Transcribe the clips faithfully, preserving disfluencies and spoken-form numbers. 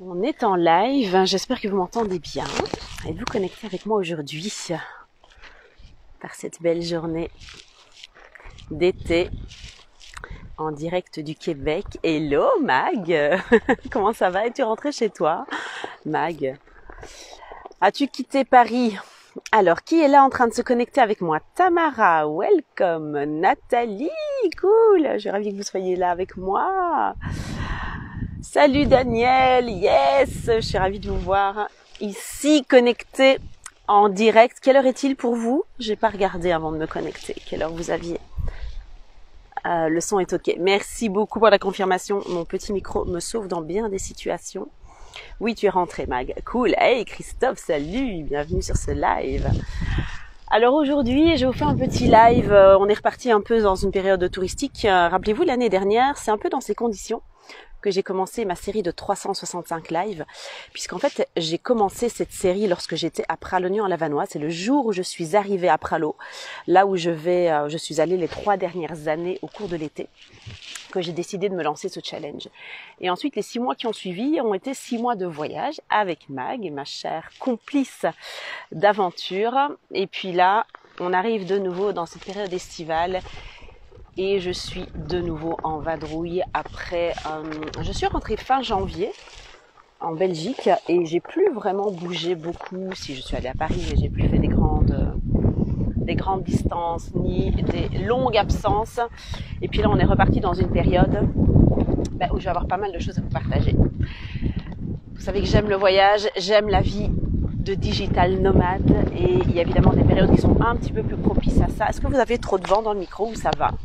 On est en live, j'espère que vous m'entendez bien. Êtes-vous connecté avec moi aujourd'hui par cette belle journée d'été en direct du Québec? Hello Mag, comment ça va? Es-tu rentrée chez toi, Mag? As-tu quitté Paris? Alors, qui est là en train de se connecter avec moi? Tamara, welcome. Nathalie, cool, je suis ravie que vous soyez là avec moi. Salut Daniel, yes, je suis ravie de vous voir ici connecté en direct. Quelle heure est-il pour vous? J'ai pas regardé avant de me connecter. Quelle heure vous aviez? euh, Le son est ok. Merci beaucoup pour la confirmation. Mon petit micro me sauve dans bien des situations. Oui, tu es rentré, Mag. Cool. Hey Christophe, salut, bienvenue sur ce live. Alors aujourd'hui, je vous fais un petit live. On est reparti un peu dans une période touristique. Rappelez-vous, l'année dernière, c'est un peu dans ces conditions que j'ai commencé ma série de trois cent soixante-cinq lives, puisqu'en fait, j'ai commencé cette série lorsque j'étais à Pralognan en Lavanois. C'est le jour où je suis arrivée à Pralo, là où je vais, euh, je suis allée les trois dernières années au cours de l'été, que j'ai décidé de me lancer ce challenge. Et ensuite, les six mois qui ont suivi ont été six mois de voyage avec Mag, ma chère complice d'aventure. Et puis là, on arrive de nouveau dans cette période estivale. Et je suis de nouveau en vadrouille après, euh, je suis rentrée fin janvier en Belgique et j'ai plus vraiment bougé beaucoup. Si je suis allée à Paris, mais j'ai plus fait des grandes, des grandes distances ni des longues absences. Et puis là, on est reparti dans une période bah, où je vais avoir pas mal de choses à vous partager. Vous savez que j'aime le voyage, j'aime la vie de digital nomade et il y a évidemment des périodes qui sont un petit peu plus propices à ça. Est-ce que vous avez trop de vent dans le micro ou ça va?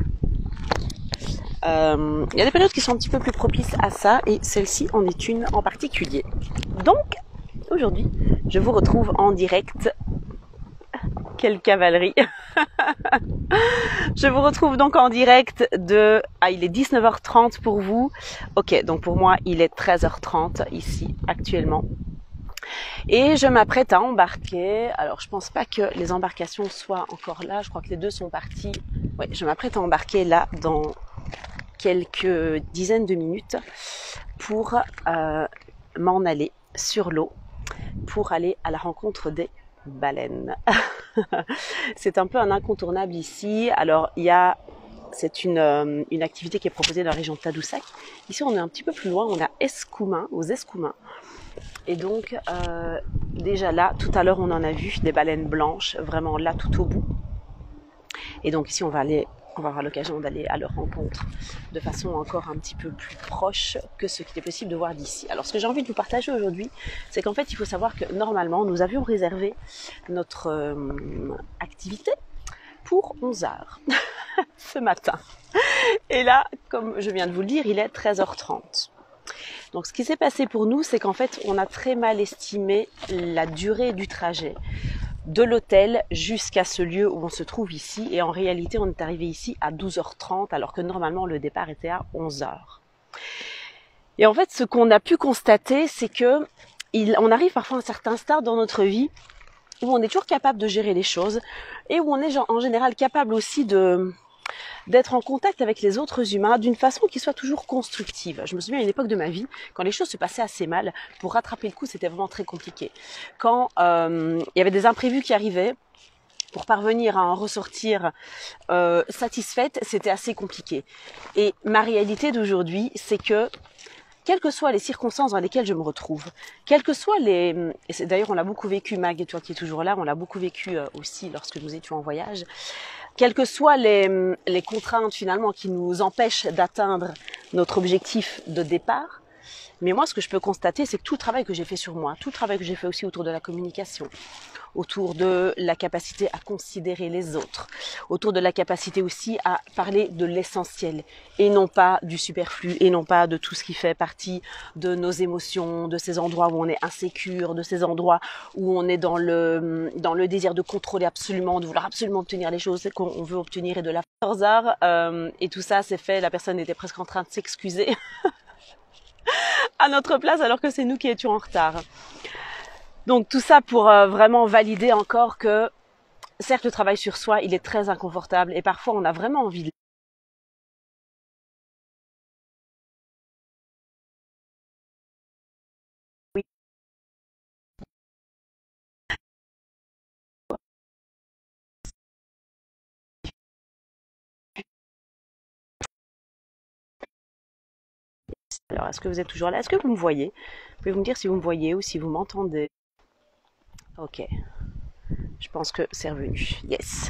Euh, il y a des périodes qui sont un petit peu plus propices à ça et celle-ci en est une en particulier. Donc, aujourd'hui, je vous retrouve en direct. Quelle cavalerie. Je vous retrouve donc en direct de... Ah, il est dix-neuf heures trente pour vous. Ok, donc pour moi, il est treize heures trente ici, actuellement. Et je m'apprête à embarquer. Alors, je pense pas que les embarcations soient encore là. Je crois que les deux sont partis. Oui, je m'apprête à embarquer là dans quelques dizaines de minutes pour euh, m'en aller sur l'eau pour aller à la rencontre des baleines. C'est un peu un incontournable ici. Alors il y a c'est une, euh, une activité qui est proposée dans la région de Tadoussac. Ici on est un petit peu plus loin, on a Escoumins, aux Escoumins. Et donc euh, déjà là, tout à l'heure on en a vu des baleines blanches, vraiment là tout au bout. Et donc ici on va aller on va avoir l'occasion d'aller à leur rencontre de façon encore un petit peu plus proche que ce qu'il est possible de voir d'ici. Alors ce que j'ai envie de vous partager aujourd'hui, c'est qu'en fait il faut savoir que normalement nous avions réservé notre euh, activité pour onze heures ce matin. Et là, comme je viens de vous le dire, il est treize heures trente. Donc ce qui s'est passé pour nous, c'est qu'en fait on a très mal estimé la durée du trajet de l'hôtel jusqu'à ce lieu où on se trouve ici. Et en réalité, on est arrivé ici à douze heures trente, alors que normalement, le départ était à onze heures. Et en fait, ce qu'on a pu constater, c'est que il, on arrive parfois à un certain stade dans notre vie où on est toujours capable de gérer les choses et où on est en général capable aussi de... d'être en contact avec les autres humains d'une façon qui soit toujours constructive. Je me souviens à une époque de ma vie, quand les choses se passaient assez mal, pour rattraper le coup, c'était vraiment très compliqué. Quand euh, il y avait des imprévus qui arrivaient, pour parvenir à en ressortir euh, satisfaite, c'était assez compliqué. Et ma réalité d'aujourd'hui, c'est que quelles que soient les circonstances dans lesquelles je me retrouve, quelles que soient les... Et d'ailleurs, on l'a beaucoup vécu, Mag, et toi qui es toujours là, on l'a beaucoup vécu euh, aussi lorsque nous étions en voyage. Quelles que soient les, les contraintes finalement qui nous empêchent d'atteindre notre objectif de départ, mais moi ce que je peux constater, c'est que tout le travail que j'ai fait sur moi, tout le travail que j'ai fait aussi autour de la communication, autour de la capacité à considérer les autres, autour de la capacité aussi à parler de l'essentiel et non pas du superflu et non pas de tout ce qui fait partie de nos émotions, de ces endroits où on est insécure, de ces endroits où on est dans le dans le désir de contrôler absolument, de vouloir absolument obtenir les choses qu'on veut obtenir et de la quatorze heures euh, et tout ça c'est fait, la personne était presque en train de s'excuser à notre place alors que c'est nous qui étions en retard. Donc tout ça pour euh, vraiment valider encore que certes le travail sur soi il est très inconfortable et parfois on a vraiment envie de Alors, est-ce que vous êtes toujours là? Est-ce que vous me voyez? Vous pouvez me dire si vous me voyez ou si vous m'entendez. Ok. Je pense que c'est revenu. Yes.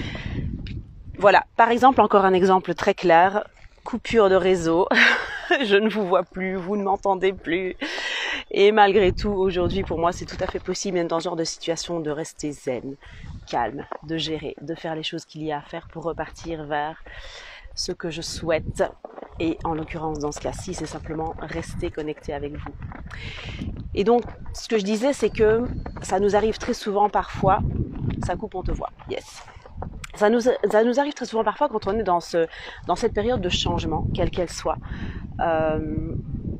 Voilà. Par exemple, encore un exemple très clair. Coupure de réseau. Je ne vous vois plus, vous ne m'entendez plus. Et malgré tout, aujourd'hui, pour moi, c'est tout à fait possible, même dans ce genre de situation, de rester zen, calme, de gérer, de faire les choses qu'il y a à faire pour repartir vers ce que je souhaite. Et en l'occurrence, dans ce cas-ci, c'est simplement rester connecté avec vous. Et donc, ce que je disais, c'est que ça nous arrive très souvent parfois, ça coupe, on te voit, yes. Ça nous, ça nous arrive très souvent parfois quand on est dans, ce, dans cette période de changement, quelle qu'elle soit. Euh,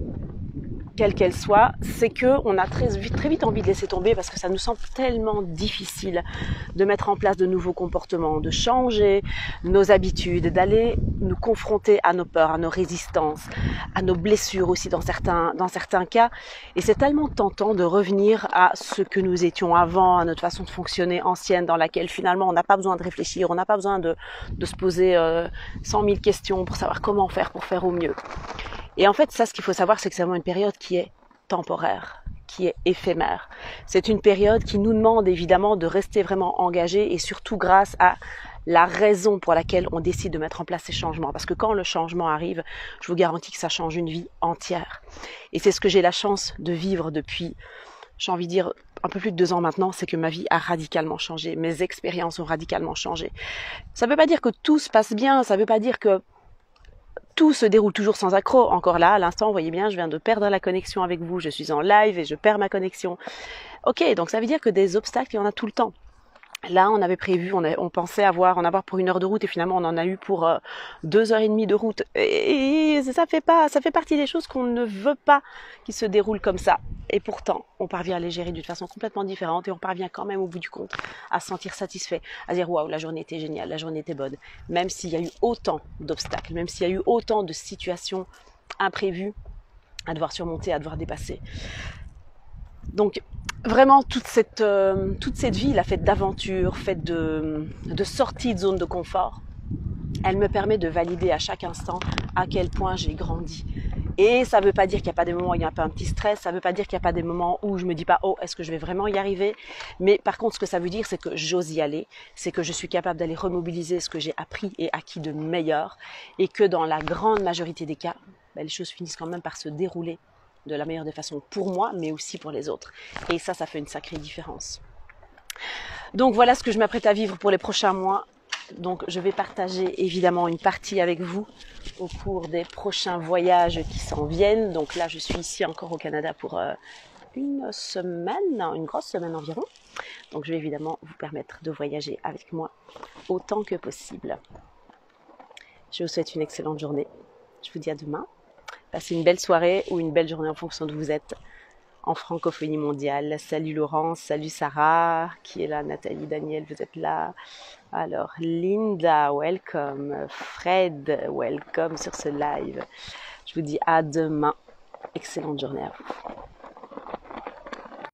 quelle qu'elle soit, c'est qu'on a très vite, très vite envie de laisser tomber parce que ça nous semble tellement difficile de mettre en place de nouveaux comportements, de changer nos habitudes, d'aller nous confronter à nos peurs, à nos résistances, à nos blessures aussi dans certains, dans certains cas. Et c'est tellement tentant de revenir à ce que nous étions avant, à notre façon de fonctionner ancienne dans laquelle finalement on n'a pas besoin de réfléchir, on n'a pas besoin de, de se poser euh, cent mille questions pour savoir comment faire pour faire au mieux. Et en fait, ça, ce qu'il faut savoir, c'est que c'est vraiment une période qui est temporaire, qui est éphémère. C'est une période qui nous demande évidemment de rester vraiment engagés et surtout grâce à la raison pour laquelle on décide de mettre en place ces changements. Parce que quand le changement arrive, je vous garantis que ça change une vie entière. Et c'est ce que j'ai la chance de vivre depuis, j'ai envie de dire, un peu plus de deux ans maintenant, c'est que ma vie a radicalement changé. Mes expériences ont radicalement changé. Ça ne veut pas dire que tout se passe bien, ça ne veut pas dire que tout se déroule toujours sans accroc. Encore là, à l'instant, vous voyez bien, je viens de perdre la connexion avec vous. Je suis en live et je perds ma connexion. Ok, donc ça veut dire que des obstacles, il y en a tout le temps. Là, on avait prévu, on, a, on pensait avoir, en avoir pour une heure de route et finalement, on en a eu pour euh, deux heures et demie de route. Et, et ça fait pas, ça fait partie des choses qu'on ne veut pas qui se déroulent comme ça. Et pourtant, on parvient à les gérer d'une façon complètement différente et on parvient quand même au bout du compte à se sentir satisfait, à dire waouh, la journée était géniale, la journée était bonne. Même s'il y a eu autant d'obstacles, même s'il y a eu autant de situations imprévues à devoir surmonter, à devoir dépasser. Donc vraiment toute cette, euh, toute cette vie, la faite d'aventure, faite de, de sortie de zone de confort, elle me permet de valider à chaque instant à quel point j'ai grandi. Et ça ne veut pas dire qu'il n'y a pas des moments où il y a pas un petit stress, ça ne veut pas dire qu'il n'y a pas des moments où je me dis pas « Oh, est-ce que je vais vraiment y arriver ?» Mais par contre, ce que ça veut dire, c'est que j'ose y aller, c'est que je suis capable d'aller remobiliser ce que j'ai appris et acquis de meilleur, et que dans la grande majorité des cas, ben, les choses finissent quand même par se dérouler de la meilleure des façons pour moi, mais aussi pour les autres. Et ça, ça fait une sacrée différence. Donc voilà ce que je m'apprête à vivre pour les prochains mois. Donc je vais partager évidemment une partie avec vous au cours des prochains voyages qui s'en viennent. Donc là, je suis ici encore au Canada pour euh, une semaine, une grosse semaine environ. Donc je vais évidemment vous permettre de voyager avec moi autant que possible. Je vous souhaite une excellente journée. Je vous dis à demain. Passez une belle soirée ou une belle journée en fonction d'où vous êtes en francophonie mondiale. Salut Laurence, salut Sarah, qui est là, Nathalie, Daniel, vous êtes là. Alors Linda, welcome. Fred, welcome sur ce live. Je vous dis à demain. Excellente journée à vous.